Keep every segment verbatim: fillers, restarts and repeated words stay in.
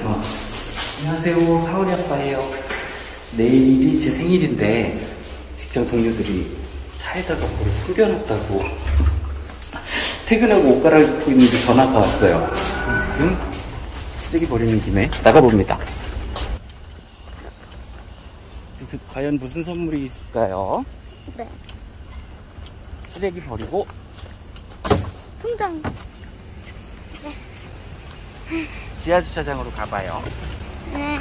어. 안녕하세요, 사월이 아빠예요. 내일이 제 생일인데 직장 동료들이 차에다가 뭐를 숨겨놨다고 퇴근하고 옷 갈아입고 있는데 전화가 왔어요. 지금 쓰레기 버리는 김에 나가봅니다. 과연 무슨 선물이 있을까요? 네. 쓰레기 버리고 통장. 네. 지하주차장으로 가봐요. 네.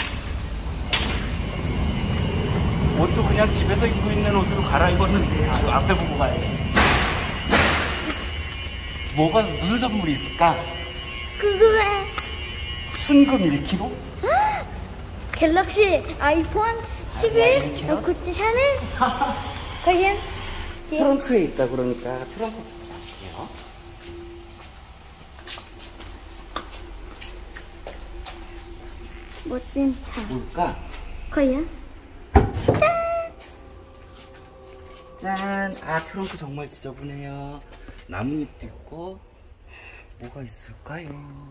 옷도 그냥 집에서 입고 있는 옷으로 갈아입었는데 아, 앞에 보고 가야지. 뭐가 무슨 선물이 있을까? 궁금해. 순금 일 킬로그램? 갤럭시 아이폰 십일 아, 구찌 샤넬. 과연? 트렁크에 있다 그러니까 트렁크부터 갈게요. 멋진 차. 뭘까? 과연? 짠! 아, 트렁크 정말 지저분해요. 나뭇잎도 있고 뭐가 있을까요?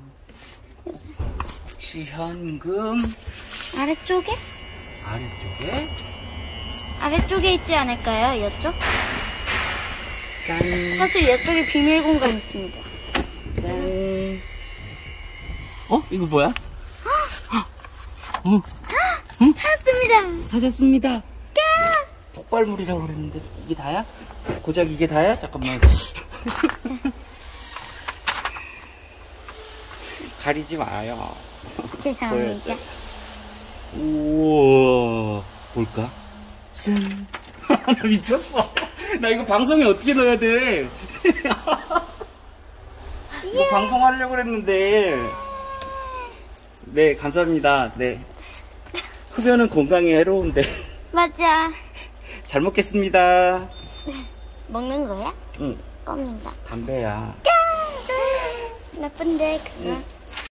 혹시 현금? 아래쪽에? 아래쪽에? 아래쪽에 있지 않을까요? 이쪽? 짠! 사실 이쪽에 비밀 공간 있습니다. 짠! 어? 이거 뭐야? 어? 응? 찾았습니다. 찾았습니다. 폭발물이라고 그랬는데 이게 다야? 고작 이게 다야? 잠깐만. 가리지 마요. 죄송합니다. 우와, 뭘까? 짠. 나 미쳤어. 나 이거 방송에 어떻게 넣어야 돼? 이거 방송하려고 그랬는데. 네, 감사합니다. 네. 흡연은 건강에 해로운데. 맞아. 잘 먹겠습니다. 먹는 거야? 응. 껌인다. 담배야. 나쁜데 그거. 응.